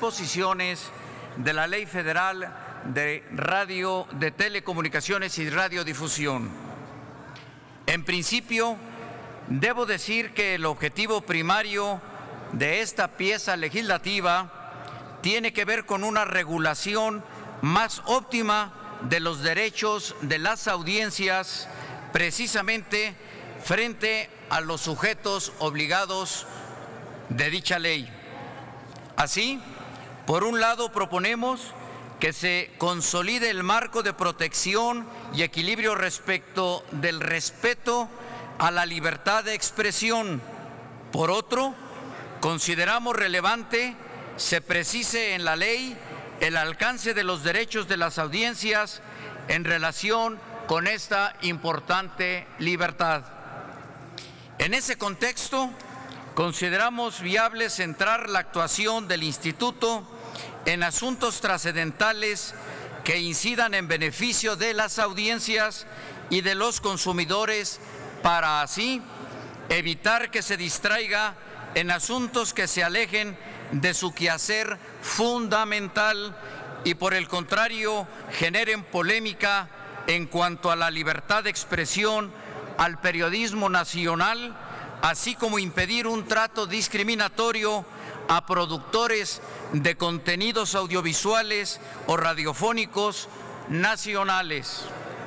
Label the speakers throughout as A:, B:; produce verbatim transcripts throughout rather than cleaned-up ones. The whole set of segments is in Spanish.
A: disposiciones de la Ley Federal de Radio, de Telecomunicaciones y Radiodifusión. En principio, debo decir que el objetivo primario de esta pieza legislativa tiene que ver con una regulación más óptima de los derechos de las audiencias, precisamente frente a los sujetos obligados de dicha ley. Así, por un lado, proponemos que se consolide el marco de protección y equilibrio respecto del respeto a la libertad de expresión. Por otro, consideramos relevante se precise en la ley el alcance de los derechos de las audiencias en relación con esta importante libertad. En ese contexto, consideramos viable centrar la actuación del Instituto en asuntos trascendentales que incidan en beneficio de las audiencias y de los consumidores, para así evitar que se distraiga en asuntos que se alejen de su quehacer fundamental y, por el contrario, generen polémica en cuanto a la libertad de expresión, al periodismo nacional, así como impedir un trato discriminatorio a productores de contenidos audiovisuales o radiofónicos nacionales.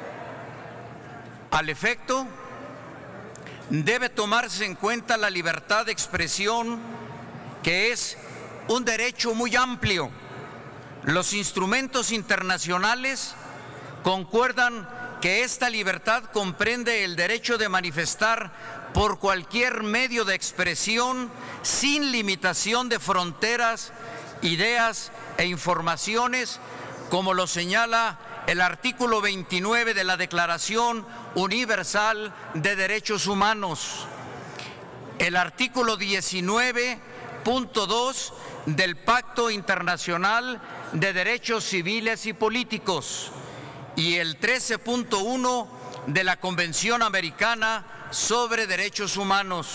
A: Al efecto, debe tomarse en cuenta la libertad de expresión, que es un derecho muy amplio. Los instrumentos internacionales concuerdan que esta libertad comprende el derecho de manifestar por cualquier medio de expresión, sin limitación de fronteras, ideas e informaciones, como lo señala el artículo veintinueve de la Declaración Universal de Derechos Humanos, el artículo diecinueve punto dos del Pacto Internacional de Derechos Civiles y Políticos y el trece punto uno de la Convención Americana sobre Derechos Humanos.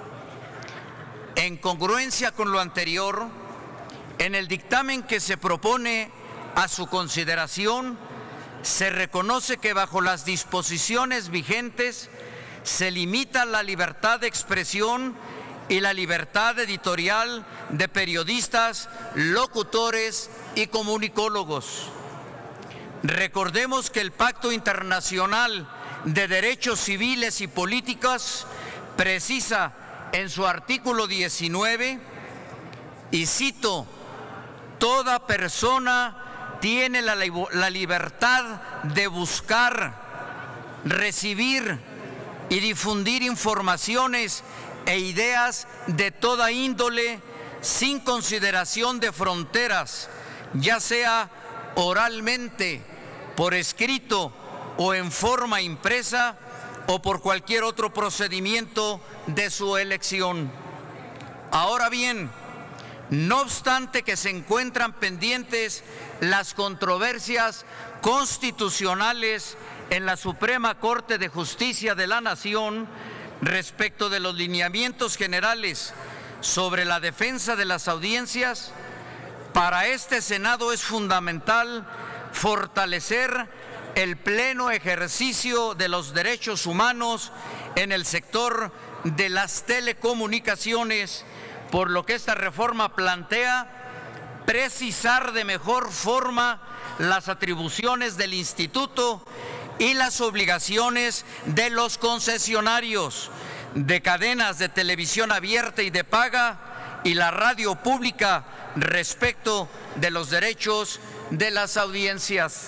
A: En congruencia con lo anterior, en el dictamen que se propone a su consideración, se reconoce que bajo las disposiciones vigentes se limita la libertad de expresión y la libertad editorial de periodistas, locutores y comunicólogos. Recordemos que el Pacto Internacional de Derechos Civiles y Políticos precisa en su artículo diecinueve, y cito: toda persona tiene la, la libertad de buscar, recibir y difundir informaciones e ideas de toda índole sin consideración de fronteras, ya sea oralmente, por escrito o en forma impresa o por cualquier otro procedimiento de su elección. Ahora bien, no obstante que se encuentran pendientes las controversias constitucionales en la Suprema Corte de Justicia de la Nación respecto de los lineamientos generales sobre la defensa de las audiencias, para este Senado es fundamental fortalecer el pleno ejercicio de los derechos humanos en el sector de las telecomunicaciones, por lo que esta reforma plantea precisar de mejor forma las atribuciones del Instituto y las obligaciones de los concesionarios de cadenas de televisión abierta y de paga y la radio pública respecto de los derechos de las audiencias.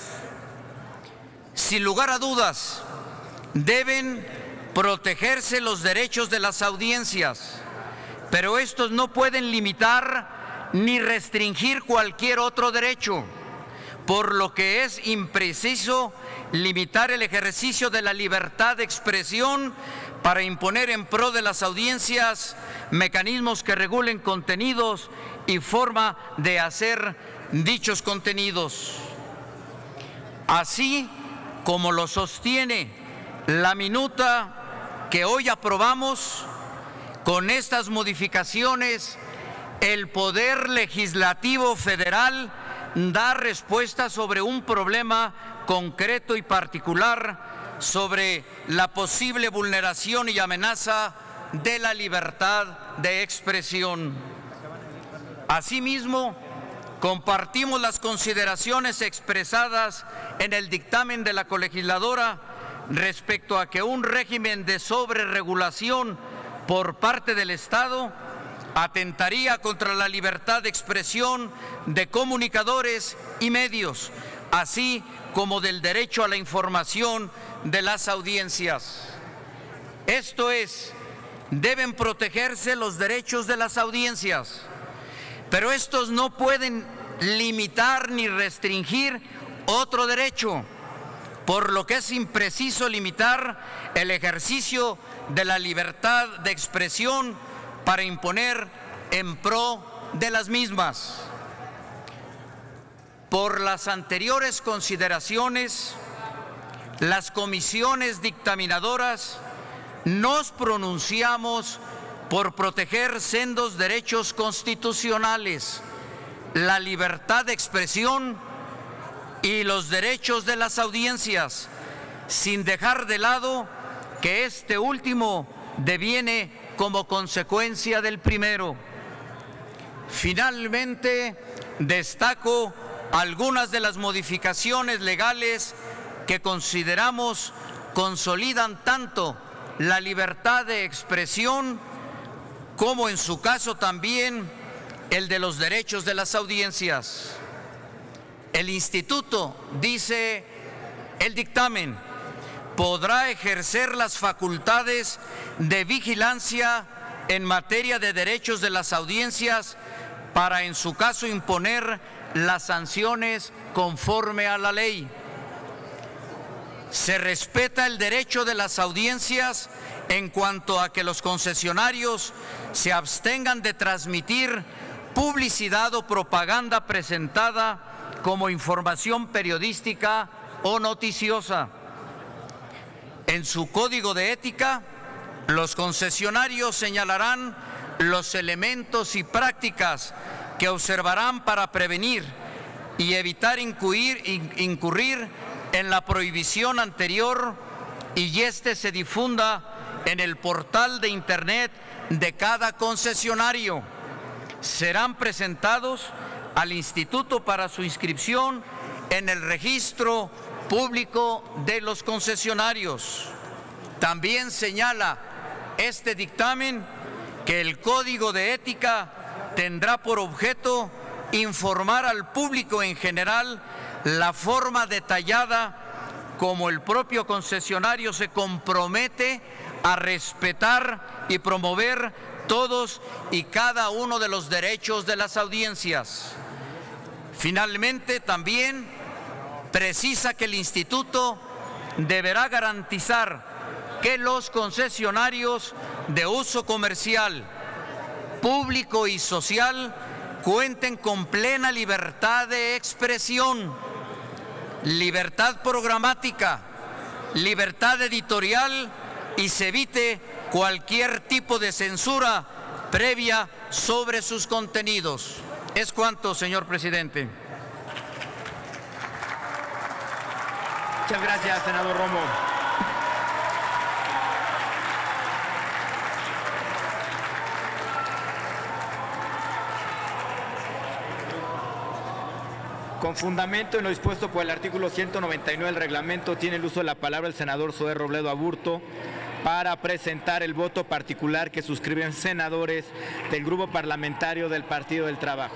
A: Sin lugar a dudas, deben protegerse los derechos de las audiencias, pero estos no pueden limitar ni restringir cualquier otro derecho, por lo que es impreciso limitar el ejercicio de la libertad de expresión para imponer en pro de las audiencias mecanismos que regulen contenidos y forma de hacer dichos contenidos. Así como lo sostiene la minuta que hoy aprobamos, con estas modificaciones el Poder Legislativo Federal da respuesta sobre un problema concreto y particular, sobre la posible vulneración y amenaza de la libertad de expresión. Asimismo, compartimos las consideraciones expresadas en el dictamen de la colegisladora respecto a que un régimen de sobreregulación por parte del Estado atentaría contra la libertad de expresión de comunicadores y medios, así como del derecho a la información de las audiencias. Esto es, deben protegerse los derechos de las audiencias, pero estos no pueden limitar ni restringir otro derecho, por lo que es impreciso limitar el ejercicio de la libertad de expresión para imponer en pro de las mismas. Por las anteriores consideraciones, las comisiones dictaminadoras nos pronunciamos por proteger sendos derechos constitucionales, la libertad de expresión y los derechos de las audiencias, sin dejar de lado que este último deviene como consecuencia del primero. Finalmente, destaco algunas de las modificaciones legales que consideramos consolidan tanto la libertad de expresión como en su caso también el de los derechos de las audiencias. El instituto, dice el dictamen, podrá ejercer las facultades de vigilancia en materia de derechos de las audiencias para en su caso imponer las sanciones conforme a la ley. Se respeta el derecho de las audiencias en cuanto a que los concesionarios se abstengan de transmitir publicidad o propaganda presentada como información periodística o noticiosa. En su código de ética, los concesionarios señalarán los elementos y prácticas que observarán para prevenir y evitar incurrir, incurrir en la prohibición anterior y éste se difunda en el portal de Internet de cada concesionario. Serán presentados al Instituto para su inscripción en el registro público de los concesionarios. También señala este dictamen que el Código de Ética tendrá por objeto informar al público en general la forma detallada como el propio concesionario se compromete a respetar y promover todos y cada uno de los derechos de las audiencias. Finalmente, también precisa que el instituto deberá garantizar que los concesionarios de uso comercial, público y social cuenten con plena libertad de expresión, libertad programática, libertad editorial y se evite cualquier tipo de censura previa sobre sus contenidos. Es cuanto, señor presidente.
B: Muchas gracias, senador Romo. Con fundamento en lo dispuesto por el artículo ciento noventa y nueve del reglamento, tiene el uso de la palabra el senador Zoé Robledo Aburto para presentar el voto particular que suscriben senadores del Grupo Parlamentario del Partido del Trabajo.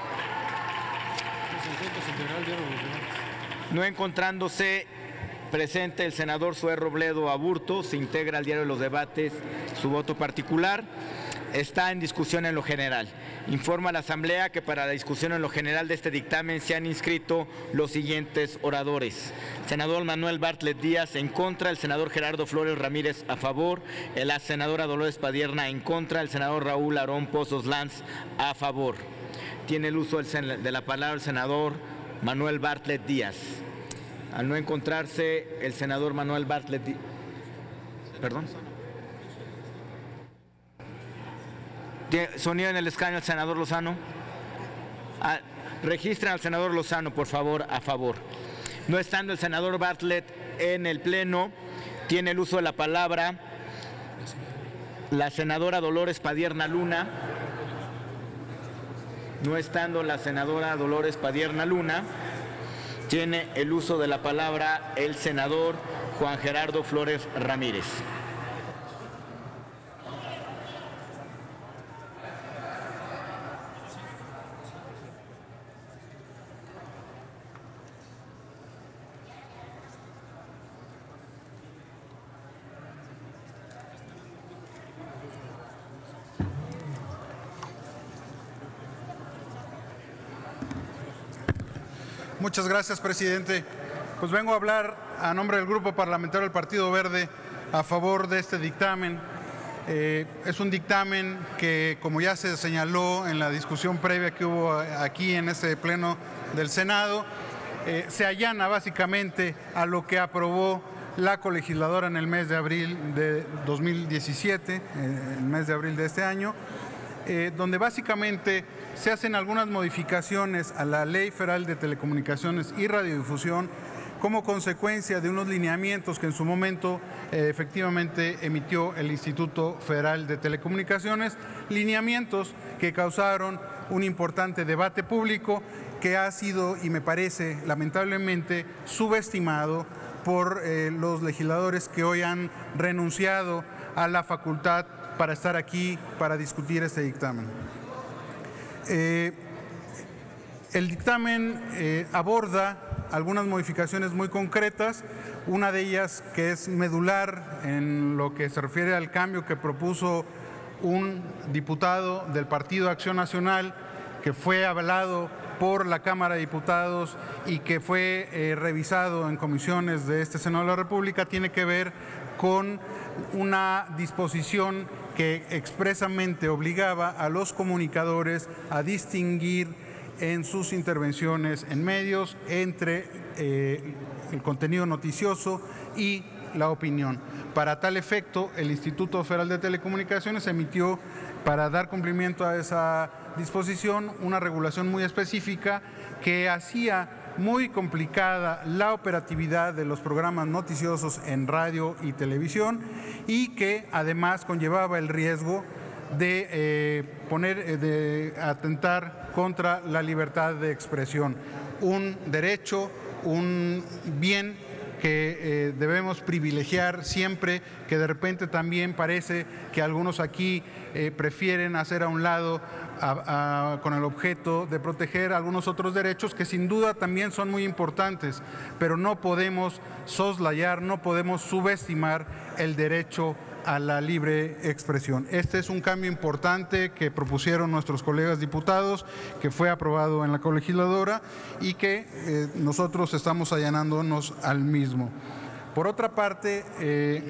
B: No encontrándose presente el senador Zoé Robledo Aburto, se integra al diario de los debates su voto particular. Está en discusión en lo general. Informa a la Asamblea que para la discusión en lo general de este dictamen se han inscrito los siguientes oradores. Senador Manuel Bartlett Díaz en contra, el senador Gerardo Flores Ramírez a favor, la senadora Dolores Padierna en contra, el senador Raúl Aarón Pozos Lanz a favor. Tiene el uso de la palabra el senador Manuel Bartlett Díaz. Al no encontrarse el senador Manuel Bartlett Díaz. ¿Perdón? Sonido en el escaño al senador Lozano. Ah, registren al senador Lozano, por favor, a favor. No estando el senador Bartlett en el pleno, tiene el uso de la palabra la senadora Dolores Padierna Luna. No estando la senadora Dolores Padierna Luna, tiene el uso de la palabra el senador Juan Gerardo Flores Ramírez.
C: Muchas gracias, presidente. Pues vengo a hablar a nombre del Grupo Parlamentario del Partido Verde a favor de este dictamen. Eh, es un dictamen que, como ya se señaló en la discusión previa que hubo aquí en este pleno del Senado, eh, se allana básicamente a lo que aprobó la colegisladora en el mes de abril de dos mil diecisiete, eh, el mes de abril de este año, eh, donde básicamente se hacen algunas modificaciones a la Ley Federal de Telecomunicaciones y Radiodifusión como consecuencia de unos lineamientos que en su momento eh, efectivamente emitió el Instituto Federal de Telecomunicaciones, lineamientos que causaron un importante debate público que ha sido, y me parece lamentablemente, subestimado por eh, los legisladores que hoy han renunciado a la facultad para estar aquí para discutir este dictamen. Eh, el dictamen eh, aborda algunas modificaciones muy concretas, una de ellas que es medular en lo que se refiere al cambio que propuso un diputado del Partido Acción Nacional, que fue avalado por la Cámara de Diputados y que fue eh, revisado en comisiones de este Senado de la República, tiene que ver con una disposición que expresamente obligaba a los comunicadores a distinguir en sus intervenciones en medios entre eh, el contenido noticioso y la opinión. Para tal efecto, el Instituto Federal de Telecomunicaciones emitió, para dar cumplimiento a esa disposición, una regulación muy específica que hacía muy complicada la operatividad de los programas noticiosos en radio y televisión y que además conllevaba el riesgo de eh, poner, eh, de atentar contra la libertad de expresión, un derecho, un bien que eh, debemos privilegiar siempre, que de repente también parece que algunos aquí eh, prefieren hacer a un lado a, a, con el objeto de proteger algunos otros derechos que sin duda también son muy importantes, pero no podemos soslayar, no podemos subestimar el derecho a la libre expresión. Este es un cambio importante que propusieron nuestros colegas diputados, que fue aprobado en la colegisladora y que eh, nosotros estamos allanándonos al mismo. Por otra parte, eh,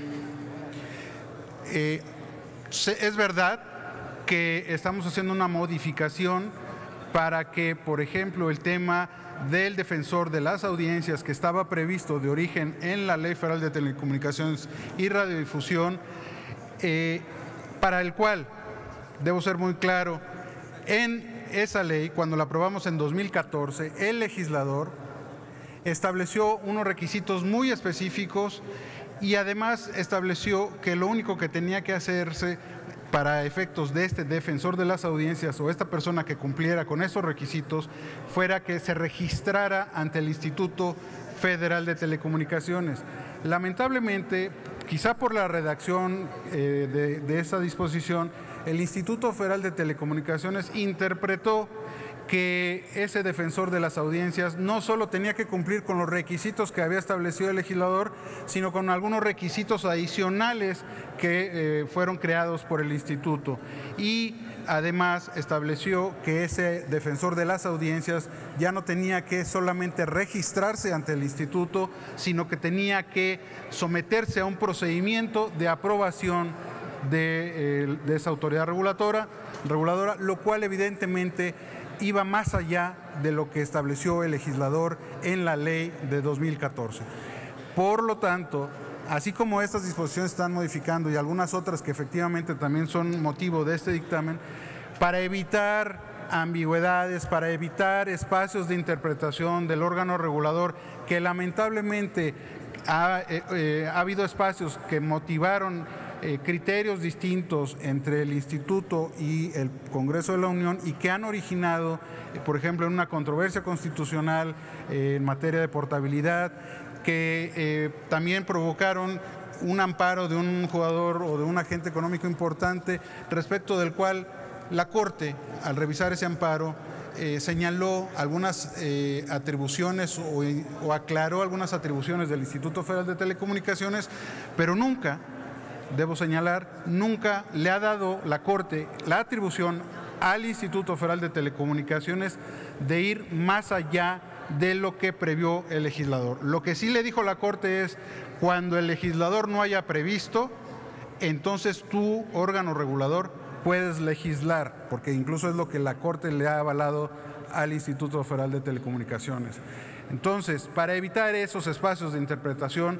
C: eh, es verdad que estamos haciendo una modificación para que, por ejemplo, el tema del defensor de las audiencias que estaba previsto de origen en la Ley Federal de Telecomunicaciones y Radiodifusión, eh, para el cual, debo ser muy claro, en esa ley, cuando la aprobamos en dos mil catorce, el legislador estableció unos requisitos muy específicos y además estableció que lo único que tenía que hacerse para efectos de este defensor de las audiencias o esta persona que cumpliera con esos requisitos fuera que se registrara ante el Instituto Federal de Telecomunicaciones. Lamentablemente, quizá por la redacción eh, de, de esa disposición, el Instituto Federal de Telecomunicaciones interpretó que ese defensor de las audiencias no solo tenía que cumplir con los requisitos que había establecido el legislador, sino con algunos requisitos adicionales que eh, fueron creados por el instituto. Y además estableció que ese defensor de las audiencias ya no tenía que solamente registrarse ante el instituto, sino que tenía que someterse a un procedimiento de aprobación de, eh, de esa autoridad reguladora, reguladora, lo cual evidentemente iba más allá de lo que estableció el legislador en la ley de dos mil catorce. Por lo tanto, así como estas disposiciones están modificando y algunas otras que efectivamente también son motivo de este dictamen, para evitar ambigüedades, para evitar espacios de interpretación del órgano regulador que lamentablemente ha, eh, eh, ha habido espacios que motivaron eh, criterios distintos entre el Instituto y el Congreso de la Unión y que han originado, eh, por ejemplo, en una controversia constitucional eh, en materia de portabilidad, que eh, también provocaron un amparo de un jugador o de un agente económico importante, respecto del cual la Corte, al revisar ese amparo, eh, señaló algunas eh, atribuciones o, o aclaró algunas atribuciones del Instituto Federal de Telecomunicaciones, pero nunca, debo señalar, nunca le ha dado la Corte la atribución al Instituto Federal de Telecomunicaciones de ir más allá de lo que previó el legislador. Lo que sí le dijo la Corte es, cuando el legislador no haya previsto, entonces tu órgano regulador puedes legislar, porque incluso es lo que la Corte le ha avalado al Instituto Federal de Telecomunicaciones. Entonces, para evitar esos espacios de interpretación,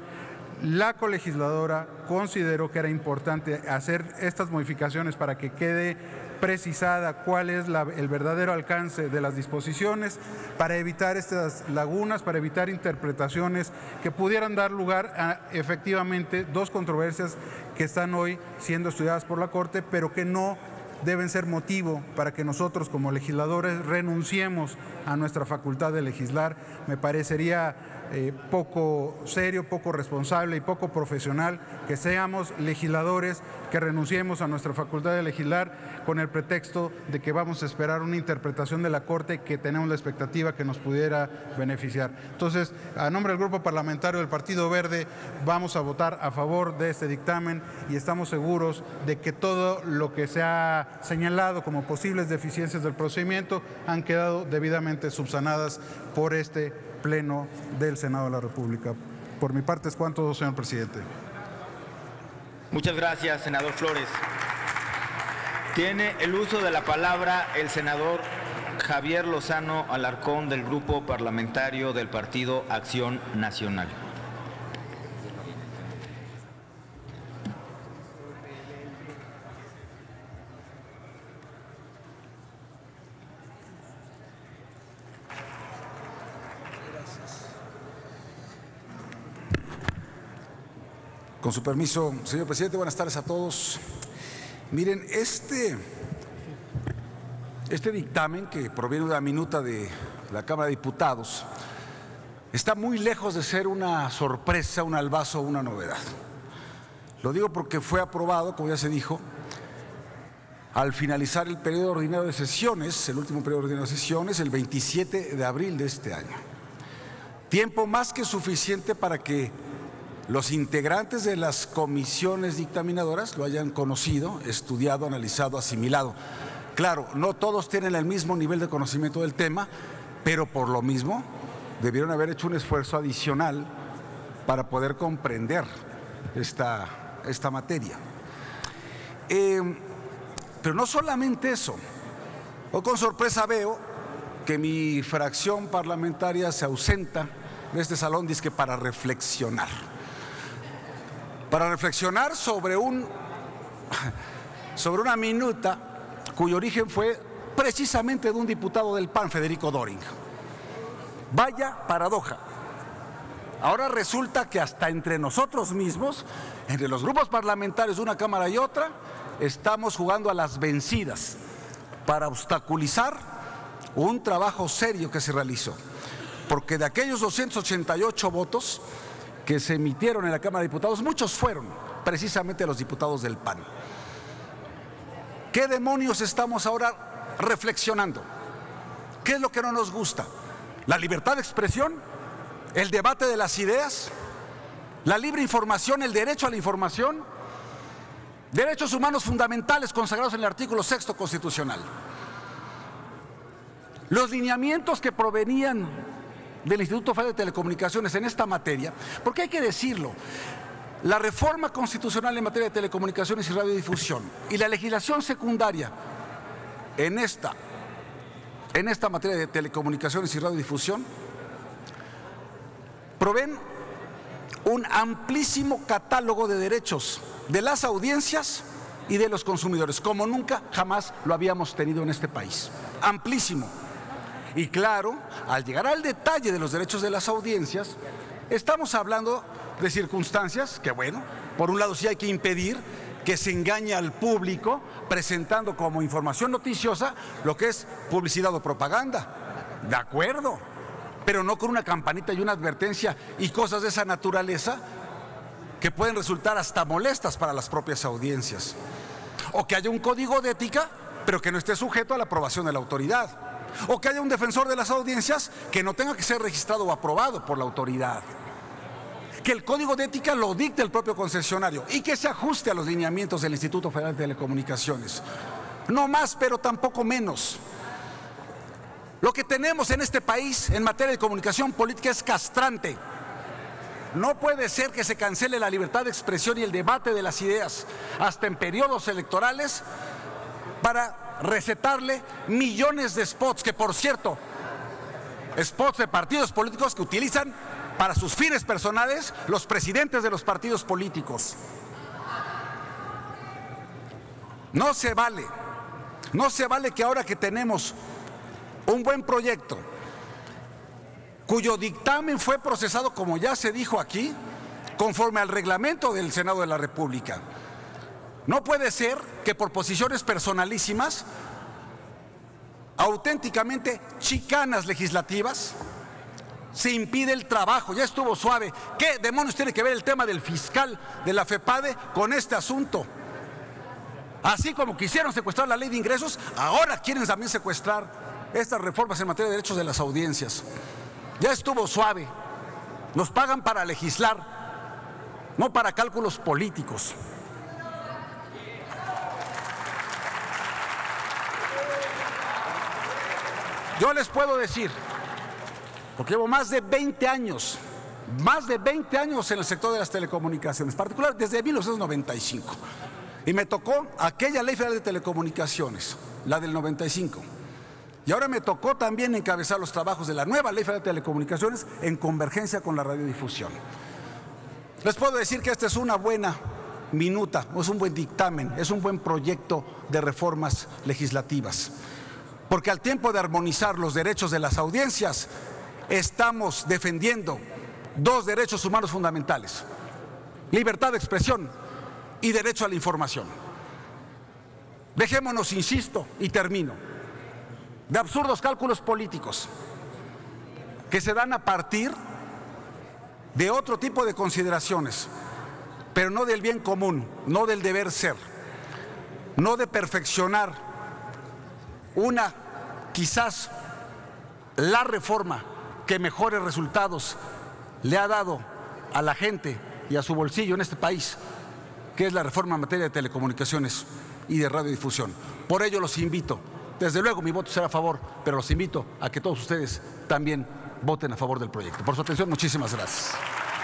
C: la colegisladora consideró que era importante hacer estas modificaciones para que quede precisada cuál es la, el verdadero alcance de las disposiciones, para evitar estas lagunas, para evitar interpretaciones que pudieran dar lugar a efectivamente dos controversias que están hoy siendo estudiadas por la Corte, pero que no deben ser motivo para que nosotros como legisladores renunciemos a nuestra facultad de legislar. Me parecería eh, poco serio, poco responsable y poco profesional que seamos legisladores, que renunciemos a nuestra facultad de legislar con el pretexto de que vamos a esperar una interpretación de la Corte que tenemos la expectativa que nos pudiera beneficiar. Entonces, a nombre del Grupo Parlamentario del Partido Verde, vamos a votar a favor de este dictamen y estamos seguros de que todo lo que se ha señalado como posibles deficiencias del procedimiento han quedado debidamente subsanadas por este Pleno del Senado de la República. Por mi parte es cuanto, señor presidente.
B: Muchas gracias, senador Flores. Tiene el uso de la palabra el senador Javier Lozano Alarcón, del Grupo Parlamentario del Partido Acción Nacional.
D: Con su permiso, señor presidente, buenas tardes a todos. Miren, este, este dictamen que proviene de la minuta de la Cámara de Diputados está muy lejos de ser una sorpresa, un albazo o una novedad. Lo digo porque fue aprobado, como ya se dijo, al finalizar el periodo ordinario de sesiones, el último periodo ordinario de sesiones, el veintisiete de abril de este año. Tiempo más que suficiente para que los integrantes de las comisiones dictaminadoras lo hayan conocido, estudiado, analizado, asimilado. Claro, no todos tienen el mismo nivel de conocimiento del tema, pero por lo mismo debieron haber hecho un esfuerzo adicional para poder comprender esta, esta materia. Eh, pero no solamente eso. Hoy con sorpresa veo que mi fracción parlamentaria se ausenta de este salón, dizque para reflexionar. Para reflexionar sobre, un, sobre una minuta cuyo origen fue precisamente de un diputado del P A N, Federico Doring. Vaya paradoja. Ahora resulta que hasta entre nosotros mismos, entre los grupos parlamentarios de una Cámara y otra, estamos jugando a las vencidas para obstaculizar un trabajo serio que se realizó. Porque de aquellos doscientos ochenta y ocho votos que se emitieron en la Cámara de Diputados, muchos fueron precisamente los diputados del P A N. ¿Qué demonios estamos ahora reflexionando? ¿Qué es lo que no nos gusta? ¿La libertad de expresión? ¿El debate de las ideas? ¿La libre información? ¿El derecho a la información? Derechos humanos fundamentales consagrados en el artículo sexto constitucional. Los lineamientos que provenían del Instituto Federal de Telecomunicaciones en esta materia, porque hay que decirlo, la reforma constitucional en materia de telecomunicaciones y radiodifusión y la legislación secundaria en esta, en esta materia de telecomunicaciones y radiodifusión proveen un amplísimo catálogo de derechos de las audiencias y de los consumidores, como nunca jamás lo habíamos tenido en este país. Amplísimo. Y claro, al llegar al detalle de los derechos de las audiencias, estamos hablando de circunstancias que, bueno, por un lado sí hay que impedir que se engañe al público presentando como información noticiosa lo que es publicidad o propaganda. De acuerdo, pero no con una campanita y una advertencia y cosas de esa naturaleza que pueden resultar hasta molestas para las propias audiencias. O que haya un código de ética, pero que no esté sujeto a la aprobación de la autoridad. O que haya un defensor de las audiencias que no tenga que ser registrado o aprobado por la autoridad. Que el código de ética lo dicte el propio concesionario y que se ajuste a los lineamientos del Instituto Federal de Telecomunicaciones. No más, pero tampoco menos. Lo que tenemos en este país en materia de comunicación política es castrante. No puede ser que se cancele la libertad de expresión y el debate de las ideas hasta en periodos electorales para recetarle millones de spots, que por cierto, spots de partidos políticos que utilizan para sus fines personales los presidentes de los partidos políticos. No se vale, no se vale que ahora que tenemos un buen proyecto cuyo dictamen fue procesado, como ya se dijo aquí, conforme al reglamento del Senado de la República. No puede ser que por posiciones personalísimas, auténticamente chicanas legislativas, se impide el trabajo. Ya estuvo suave. ¿Qué demonios tiene que ver el tema del fiscal de la FEPADE con este asunto? Así como quisieron secuestrar la ley de ingresos, ahora quieren también secuestrar estas reformas en materia de derechos de las audiencias. Ya estuvo suave. Nos pagan para legislar, no para cálculos políticos. Yo les puedo decir, porque llevo más de veinte años, más de veinte años en el sector de las telecomunicaciones, particular desde mil novecientos noventa y cinco. Y me tocó aquella Ley Federal de Telecomunicaciones, la del noventa y cinco. Y ahora me tocó también encabezar los trabajos de la nueva Ley Federal de Telecomunicaciones en convergencia con la radiodifusión. Les puedo decir que esta es una buena minuta, es un buen dictamen, es un buen proyecto de reformas legislativas. Porque al tiempo de armonizar los derechos de las audiencias, estamos defendiendo dos derechos humanos fundamentales: libertad de expresión y derecho a la información. Dejémonos, insisto, y termino, de absurdos cálculos políticos que se dan a partir de otro tipo de consideraciones, pero no del bien común, no del deber ser, no de perfeccionar una, quizás, la reforma que mejores resultados le ha dado a la gente y a su bolsillo en este país, que es la reforma en materia de telecomunicaciones y de radiodifusión. Por ello los invito, desde luego mi voto será a favor, pero los invito a que todos ustedes también voten a favor del proyecto. Por su atención, muchísimas gracias.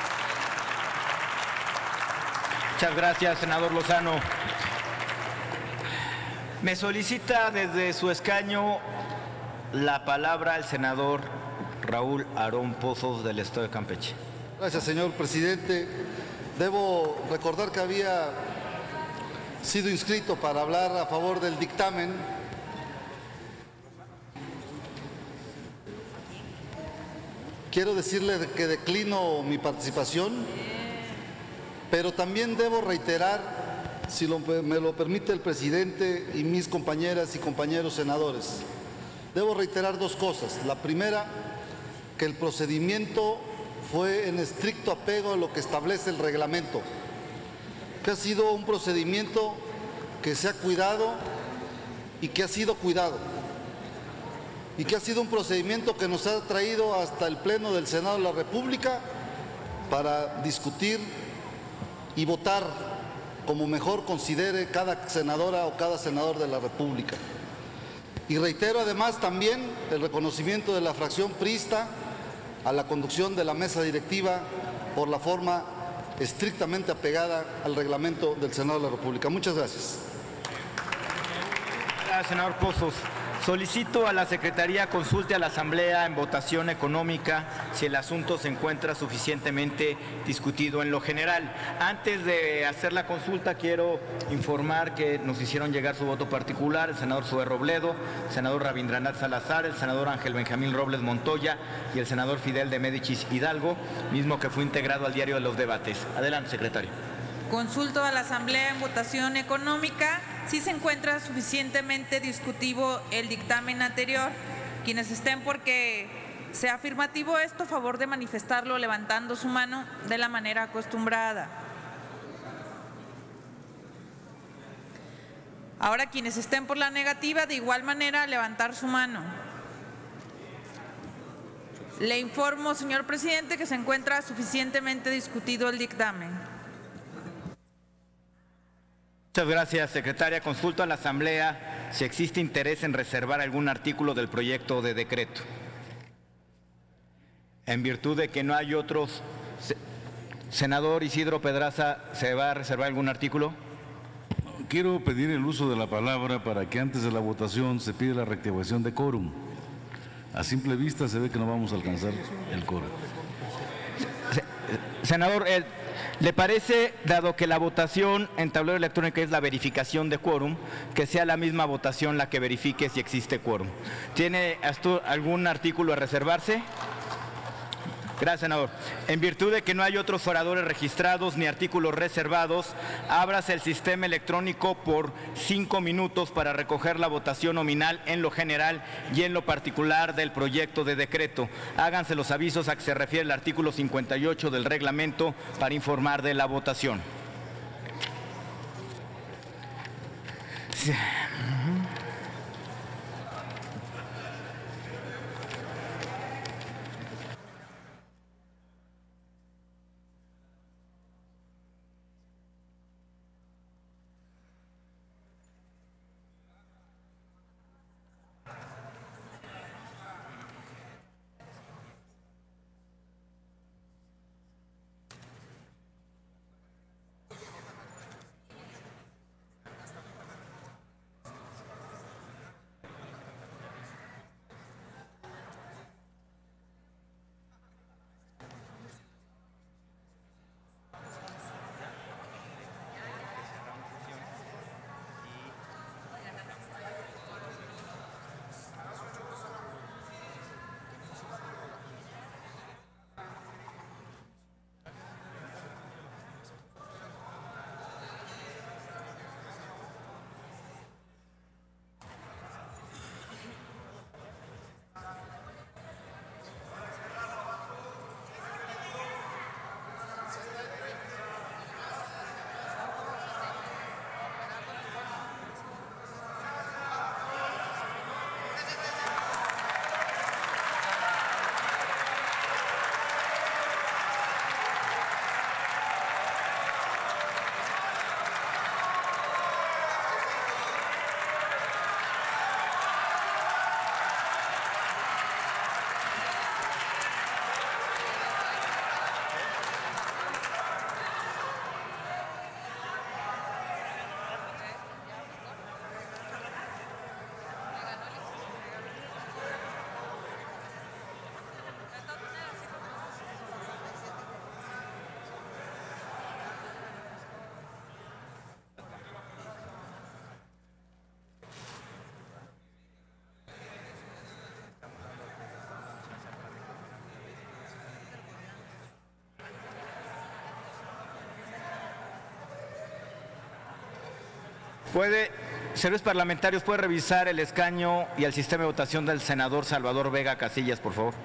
B: Muchas gracias, senador Lozano. Me solicita desde su escaño la palabra el senador Raúl Aarón Pozos, del Estado de Campeche.
E: Gracias, señor presidente. Debo recordar que había sido inscrito para hablar a favor del dictamen. Quiero decirle que declino mi participación, pero también debo reiterar, si lo, me lo permite el presidente y mis compañeras y compañeros senadores, debo reiterar dos cosas. La primera, que el procedimiento fue en estricto apego a lo que establece el reglamento, que ha sido un procedimiento que se ha cuidado y que ha sido cuidado, y que ha sido un procedimiento que nos ha traído hasta el Pleno del Senado de la República para discutir y votar como mejor considere cada senadora o cada senador de la República. Y reitero además también el reconocimiento de la fracción priista a la conducción de la mesa directiva por la forma estrictamente apegada al reglamento del Senado de la República. Muchas gracias.
B: Gracias, senador Pozos. Solicito a la Secretaría consulte a la Asamblea en votación económica si el asunto se encuentra suficientemente discutido en lo general. Antes de hacer la consulta, quiero informar que nos hicieron llegar su voto particular el senador Zoé Robledo, el senador Rabindranath Salazar, el senador Ángel Benjamín Robles Montoya y el senador Fidel de Médicis Hidalgo, mismo que fue integrado al diario de los debates. Adelante, secretario.
F: Consulto a la Asamblea en votación económica si se encuentra suficientemente discutido el dictamen anterior. Quienes estén porque sea afirmativo esto, favor de manifestarlo levantando su mano de la manera acostumbrada. Ahora quienes estén por la negativa, de igual manera levantar su mano. Le informo, señor presidente, que se encuentra suficientemente discutido el dictamen.
B: Muchas gracias, secretaria. Consulto a la Asamblea si existe interés en reservar algún artículo del proyecto de decreto. En virtud de que no hay otros, senador Isidro Pedraza, ¿se va a reservar algún artículo?
G: Quiero pedir el uso de la palabra para que antes de la votación se pida la reactivación de quórum. A simple vista se ve que no vamos a alcanzar el quórum.
B: Senador, el ¿le parece, dado que la votación en tablero electrónico es la verificación de quórum, que sea la misma votación la que verifique si existe quórum? ¿Tiene algún artículo a reservarse? Gracias, senador. En virtud de que no hay otros oradores registrados ni artículos reservados, ábrase el sistema electrónico por cinco minutos para recoger la votación nominal en lo general y en lo particular del proyecto de decreto. Háganse los avisos a que se refiere el artículo cincuenta y ocho del reglamento para informar de la votación. Sí. Puede, señores parlamentarios, puede revisar el escaño y el sistema de votación del senador Salvador Vega Casillas, por favor.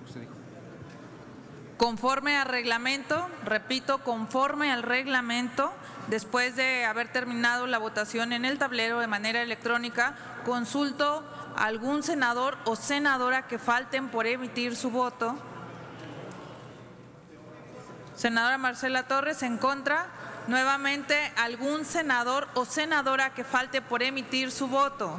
A: que usted dijo.
F: Conforme al reglamento, repito, conforme al reglamento, después de haber terminado la votación en el tablero de manera electrónica, consulto a algún senador o senadora que falten por emitir su voto. Senadora Marcela Torres, en contra. Nuevamente, algún senador o senadora que falte por emitir su voto.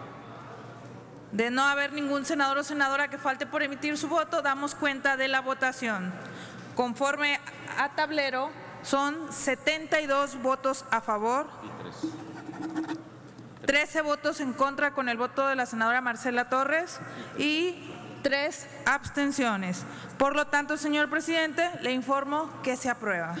F: De no haber ningún senador o senadora que falte por emitir su voto, damos cuenta de la votación. Conforme a tablero, son setenta y dos votos a favor, trece votos en contra con el voto de la senadora Marcela Torres y tres abstenciones. Por lo tanto, señor presidente, le informo que se aprueba.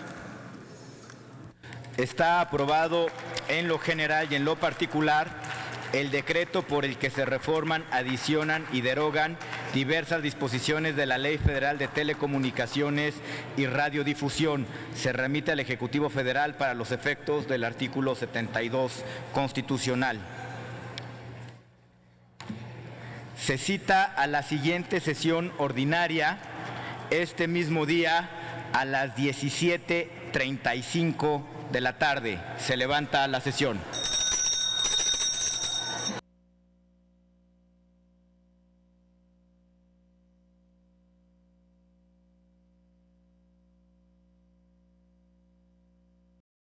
B: Está aprobado en lo general y en lo particular el decreto por el que se reforman, adicionan y derogan diversas disposiciones de la Ley Federal de Telecomunicaciones y Radiodifusión. Se remite al Ejecutivo Federal para los efectos del artículo setenta y dos constitucional. Se cita a la siguiente sesión ordinaria este mismo día a las diecisiete treinta y cinco de la tarde. Se levanta la sesión.